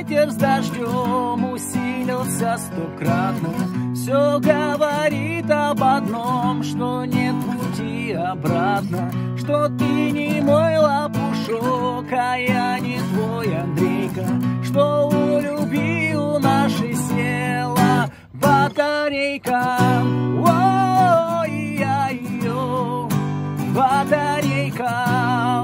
ветер с дождем усилился стократно. Все говорит об одном, что нет пути обратно, что ты не мой лопушок, а я не твой Андрейка, что у любви у нашей села батарейка. Ой-я-йо, батарейка,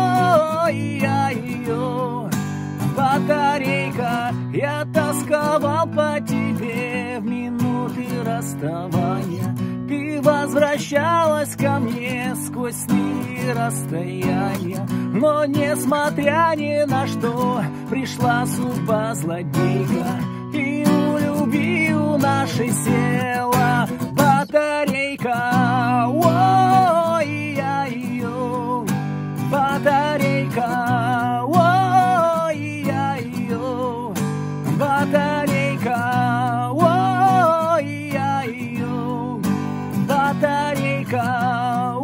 ой-я-йо, батарейка. Я тосковал по тебе в минуты расставания. Ты возвращалась ко мне сквозь сны и расстояния. Но несмотря ни на что, пришла судьба злодейка, и у любви у нашей села батарейка. Ой-я-йо, батарейка, ой-я-йо, батарейка, ой-я-йо, батарейка,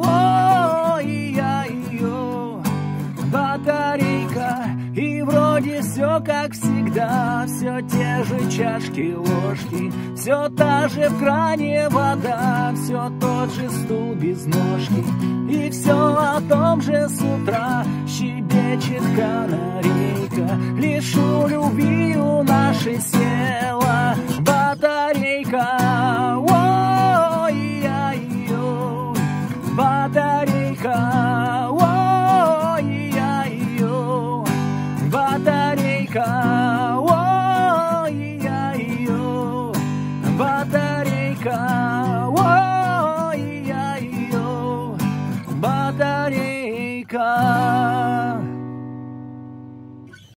ой-я-йо, батарейка. И вроде все как всегда, все те же чашки, ложки, все та же в кране вода, все тот же стул без ножки, и все о том же с утра щебечет канарейка. Лишь у любви у нашей села батарейка. Ой-я-йо, батарейка, ой-я-йо, батарейка, ой-я-йо, батарейка, ой-я-йо, батарейка.